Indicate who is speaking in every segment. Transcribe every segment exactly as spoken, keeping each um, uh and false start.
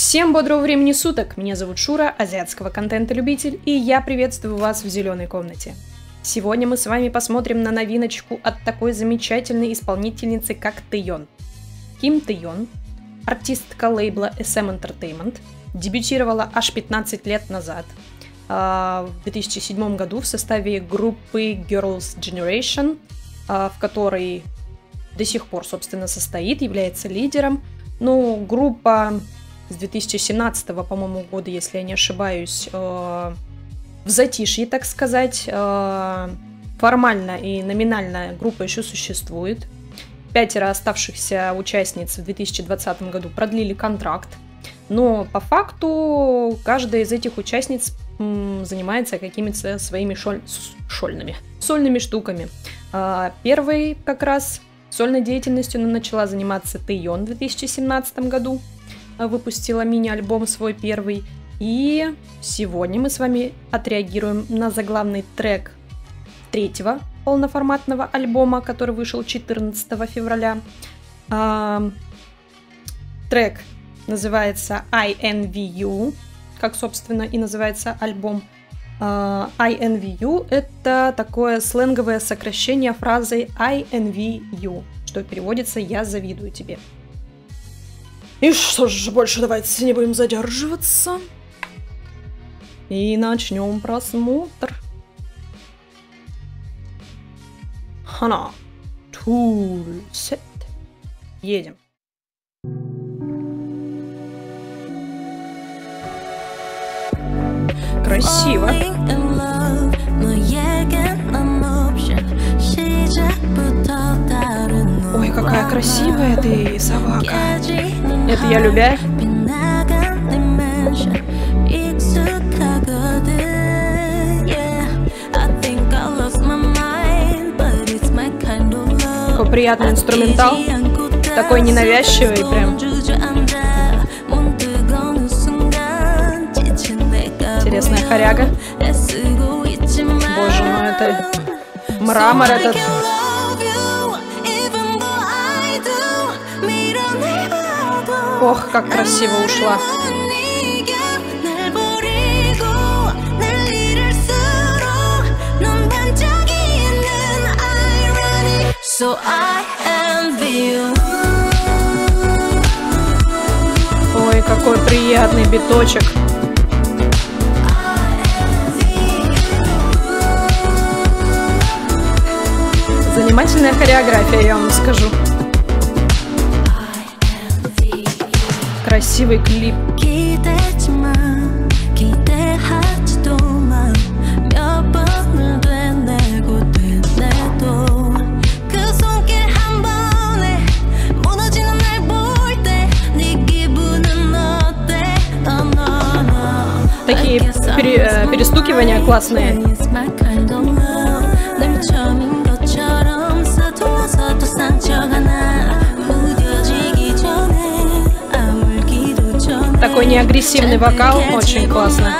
Speaker 1: Всем бодрого времени суток! Меня зовут Шура, азиатского контента-любитель, и я приветствую вас в зеленой комнате. Сегодня мы с вами посмотрим на новиночку от такой замечательной исполнительницы, как Тэйон. Ким Тэйон, артистка лейбла эс эм Entertainment, дебютировала аж пятнадцать лет назад, в две тысячи седьмом году в составе группы Girls' Generation, в которой до сих пор, собственно, состоит, является лидером. Ну, группа с две тысячи семнадцатого, по-моему, года, если я не ошибаюсь, э, в затишье, так сказать. Э, формально и номинально группа еще существует. Пятеро оставшихся участниц в две тысячи двадцатом году продлили контракт. Но по факту каждая из этих участниц м, занимается какими-то своими шоль... шольными, сольными штуками. Э, первой как раз сольной деятельностью она начала заниматься Тэйон в две тысячи семнадцатом году. Выпустила мини-альбом свой первый. И сегодня мы с вами отреагируем на заглавный трек третьего полноформатного альбома, который вышел четырнадцатого февраля. А, трек называется I Envy You, как, собственно, и называется альбом. А, I Envy You — это такое сленговое сокращение фразы I Envy You, что переводится «Я завидую тебе». И что ж, больше давайте не будем задерживаться. И начнем просмотр. Хана. Тул. Сет. Едем. Красиво. Ой, какая красивая ты, собака. Это я любя. Такой приятный инструментал. Такой ненавязчивый прям. Интересная хоряга. Боже мой, это мрамор этот. Ох, как красиво ушла. Ой, какой приятный биточек. Занимательная хореография, я вам скажу. Красивый клип. Такие пере, перестукивания классные. Такой неагрессивный вокал, очень классно.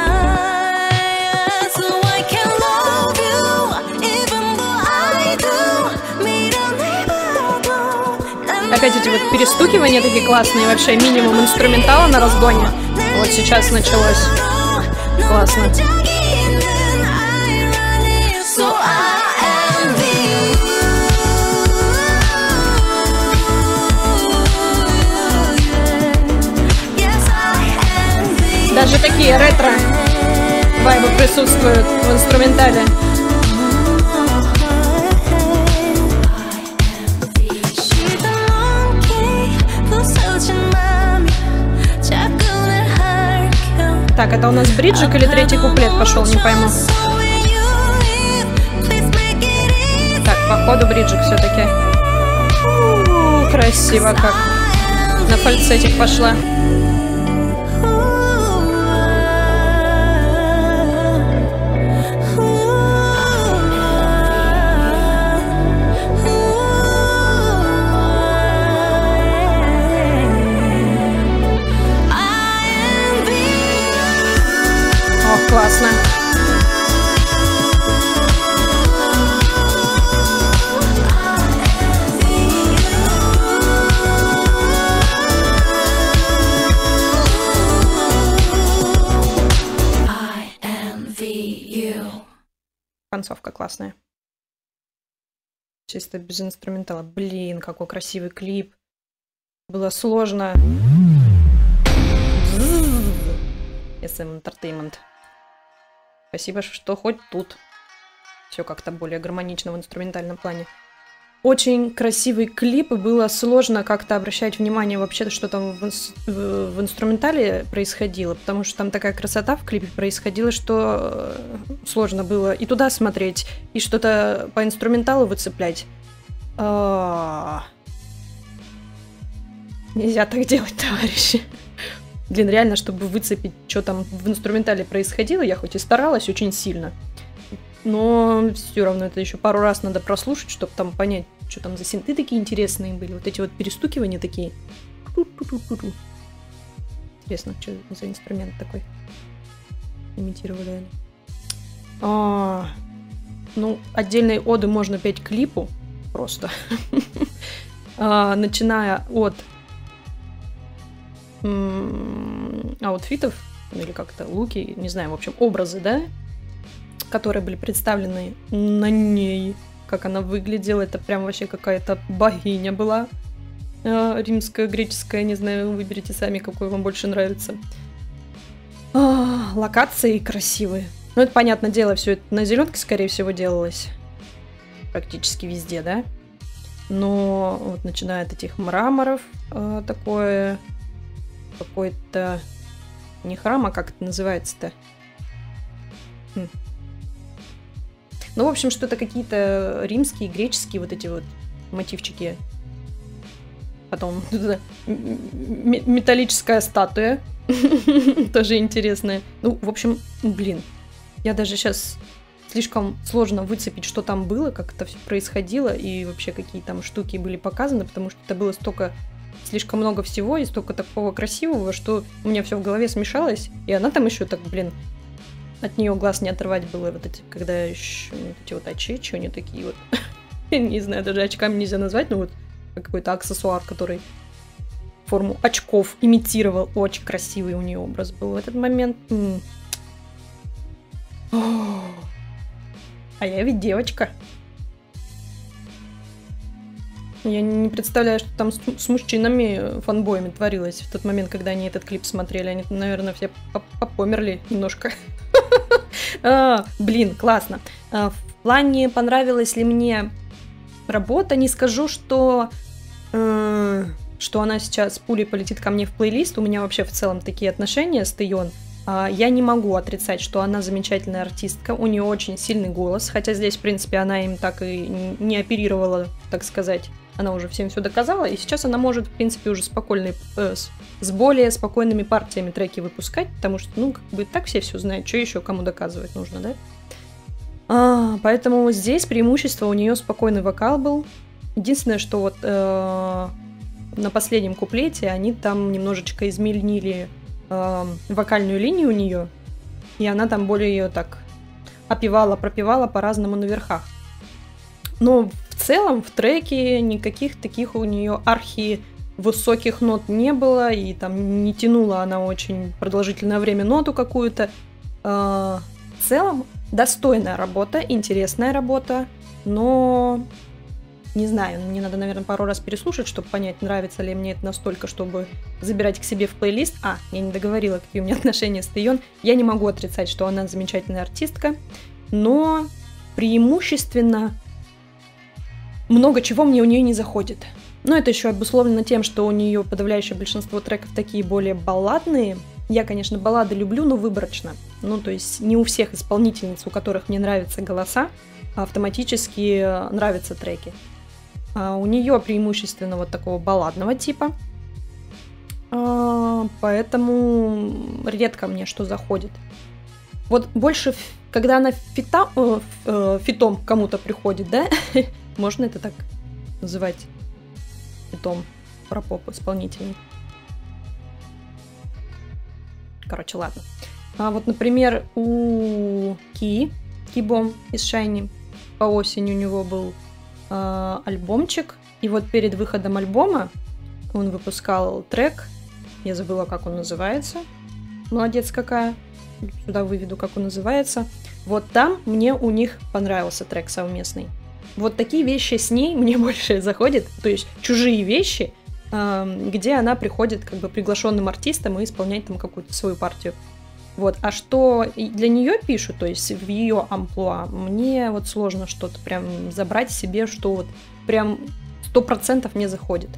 Speaker 1: Опять эти вот перестукивания такие классные, вообще минимум инструментала на разгоне. Вот сейчас началось. Классно. Даже такие ретро-вайбы присутствуют в инструментале. Так, это у нас бриджик или третий куплет пошел, не пойму. Так, походу бриджик все-таки. Красиво как. На фальцетик пошла. Классно. концовка классная. Чисто без инструментала. Блин, какой красивый клип. Было сложно. эс эм Entertainment. Спасибо, что хоть тут все как-то более гармонично в инструментальном плане. Очень красивый клип, и было сложно как-то обращать внимание вообще, что там в, инс в, в инструментале происходило, потому что там такая красота в клипе происходила, что сложно было и туда смотреть, и что-то по инструменталу выцеплять. А-а-а. Нельзя так делать, товарищи. Блин, реально, чтобы выцепить, что там в инструментале происходило, я хоть и старалась очень сильно, но все равно это еще пару раз надо прослушать, чтобы там понять, что там за синты такие интересные были. Вот эти вот перестукивания такие. Интересно, что за инструмент такой имитировали они. А, ну, отдельные оды можно петь клипу просто. а, начиная от аутфитов, или как-то луки, не знаю, в общем, образы, да, которые были представлены на ней, как она выглядела. Это прям вообще какая-то богиня была. Э, римская, греческая, не знаю, выберите сами, какой вам больше нравится. А, локации красивые. Ну, это, понятное дело, все это на зеленке, скорее всего, делалось. Практически везде, да? Но вот начиная от этих мраморов, э, такое... Какой-то... Не храм, а как это называется-то? Хм. Ну, в общем, что-то какие-то римские, греческие вот эти вот мотивчики. Потом металлическая статуя. Тоже интересная. Ну, в общем, блин. Я даже сейчас слишком сложно выцепить, что там было, как это все происходило, и вообще какие там штуки были показаны, потому что это было столько, слишком много всего и столько такого красивого, что у меня все в голове смешалось. И она там еще так, блин, от нее глаз не отрывать было, вот эти, когда еще вот эти вот очи, что они такие вот, не знаю, даже очками нельзя назвать, но вот какой-то аксессуар, который форму очков имитировал. Очень красивый у нее образ был в этот момент. А я ведь девочка. Я не представляю, что там с мужчинами, фанбоями творилось в тот момент, когда они этот клип смотрели. Они, наверное, все попомерли немножко. А, блин, классно. А, в плане, понравилась ли мне работа, не скажу, что, э, что она сейчас пулей полетит ко мне в плейлист. У меня вообще в целом такие отношения с Тэйон. А, я не могу отрицать, что она замечательная артистка. У нее очень сильный голос, хотя здесь, в принципе, она им так и не оперировала, так сказать. Она уже всем все доказала, и сейчас она может, в принципе, уже спокойно, э, с, с более спокойными партиями треки выпускать, потому что, ну, как бы так все все знают, что еще кому доказывать нужно, да? А, поэтому здесь преимущество у нее спокойный вокал был. Единственное, что вот э, на последнем куплете они там немножечко изменили э, вокальную линию у нее, и она там более ее так опевала, пропевала по-разному на верхах. Но в целом в треке никаких таких у нее архи высоких нот не было, и там не тянула она очень продолжительное время ноту какую-то. В целом достойная работа, интересная работа, но не знаю, мне надо, наверное, пару раз переслушать, чтобы понять, нравится ли мне это настолько, чтобы забирать к себе в плейлист. А, я не договорила, какие у меня отношения с Тэйон. Я не могу отрицать, что она замечательная артистка, но преимущественно много чего мне у нее не заходит. Но это еще обусловлено тем, что у нее подавляющее большинство треков такие более балладные. Я, конечно, баллады люблю, но выборочно. Ну, то есть не у всех исполнительниц, у которых мне нравятся голоса, автоматически нравятся треки. А у нее преимущественно вот такого балладного типа. А, поэтому редко мне что заходит. Вот больше, когда она фита, э, фитом кому-то приходит, да? Можно это так называть? Фитом про поп-исполнителей. Короче, ладно. А вот, например, у Ки, Кибом из Шайни, по осени у него был э, альбомчик. И вот перед выходом альбома он выпускал трек. Я забыла, как он называется. Молодец какая. Сюда выведу, как он называется. Вот там мне у них понравился трек совместный. Вот такие вещи с ней мне больше заходят, то есть чужие вещи, где она приходит как бы приглашенным артистом и исполняет там какую-то свою партию. Вот. А что для нее пишут, то есть в ее амплуа, мне вот сложно что-то прям забрать себе, что вот прям сто процентов мне заходит.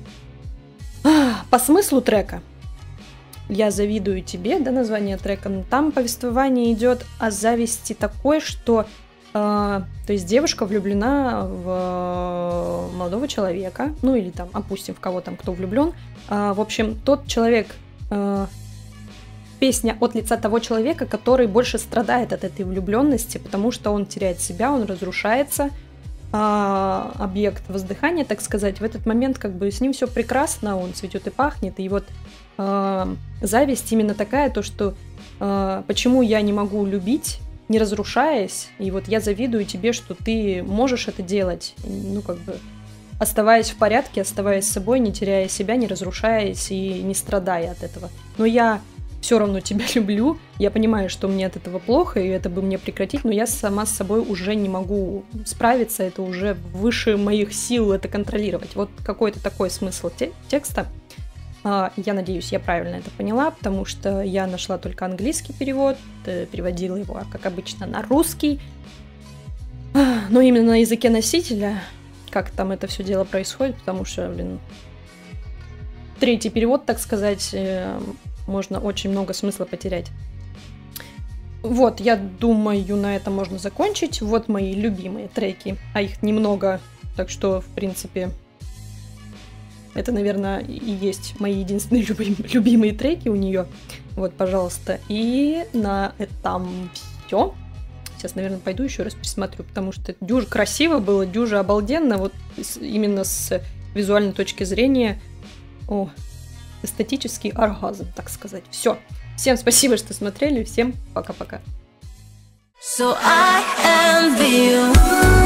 Speaker 1: По смыслу трека. «Я завидую тебе», да, название трека, там повествование идет о зависти такой, что э, то есть девушка влюблена в молодого человека, ну или там, опустим, в кого там, кто влюблен. Э, в общем, тот человек, э, песня от лица того человека, который больше страдает от этой влюбленности, потому что он теряет себя, он разрушается, э, объект воздыхания, так сказать. В этот момент как бы с ним все прекрасно, он цветет и пахнет, и вот зависть именно такая, то что э, почему я не могу любить, не разрушаясь, и вот я завидую тебе, что ты можешь это делать, ну как бы оставаясь в порядке, оставаясь с собой, не теряя себя, не разрушаясь и не страдая от этого. Но я все равно тебя люблю, я понимаю, что мне от этого плохо, и это бы мне прекратить, но я сама с собой уже не могу справиться, это уже выше моих сил это контролировать. Вот какой-то такой смысл те- текста. Я надеюсь, я правильно это поняла, потому что я нашла только английский перевод, переводила его, как обычно, на русский. Но именно на языке носителя, как там это все дело происходит, потому что, блин, третий перевод, так сказать, можно очень много смысла потерять. Вот, я думаю, на этом можно закончить. Вот мои любимые треки, а их немного, так что, в принципе... Это, наверное, и есть мои единственные любим, любимые треки у нее. Вот, пожалуйста. И на этом все. Сейчас, наверное, пойду еще раз пересмотрю, потому что это дюже красиво было, дюже обалденно. Вот именно с визуальной точки зрения. О, эстетический оргазм, так сказать. Все. Всем спасибо, что смотрели. Всем пока-пока. So I envy you.